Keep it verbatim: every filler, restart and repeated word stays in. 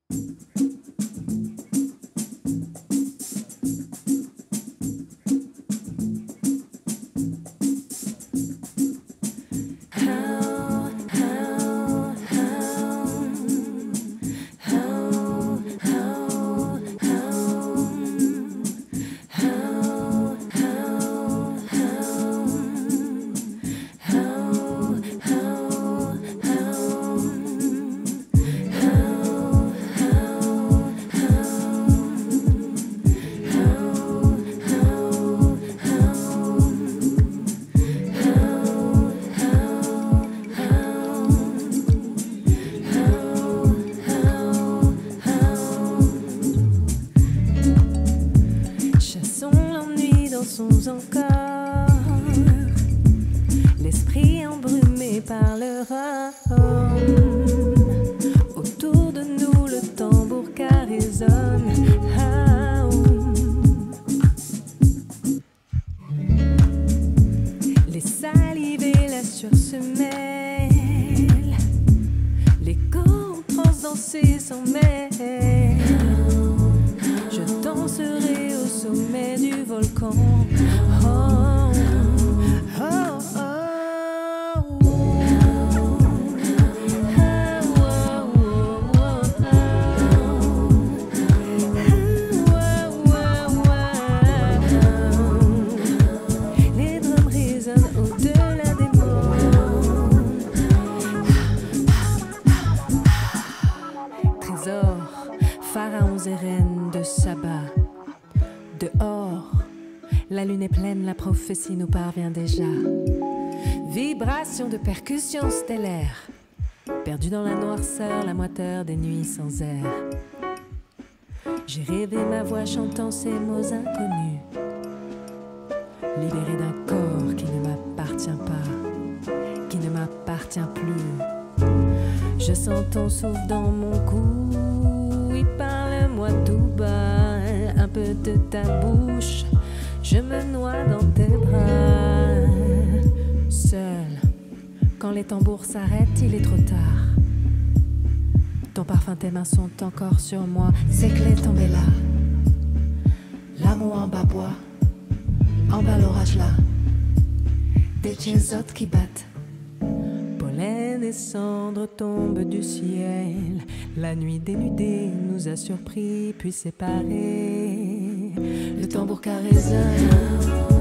Dansons encore, l'esprit embrumé par le rhum. Autour de nous le tambour car résonne. Ah, les salives et la sueur se mêlent, les corps en transe dansés s'en mêlent. Je danserai au sommet du volcan. Oh, oh, oh, oh. Les drums résonnent au-delà des mots. Trésors, pharaons et reines de Saba. Dehors, la lune est pleine, la prophétie nous parvient déjà. Vibration de percussions stellaires, perdue dans la noirceur, la moiteur des nuits sans air. J'ai rêvé ma voix chantant ces mots inconnus, libérée d'un corps qui ne m'appartient pas, qui ne m'appartient plus. Je sens ton souffle dans mon cou, oui, parle-moi tout bas, un peu de ta bouche, je me noie dans tes bras. Seul, quand les tambours s'arrêtent, il est trop tard. Ton parfum, tes mains sont encore sur moi, c'est que les tombés là. L'amour en bas bois, en bas l'orage là, des tchézotes qui battent. Pollen et cendres tombent du ciel, la nuit dénudée nous a surpris puis séparés. Le tambour car résonne.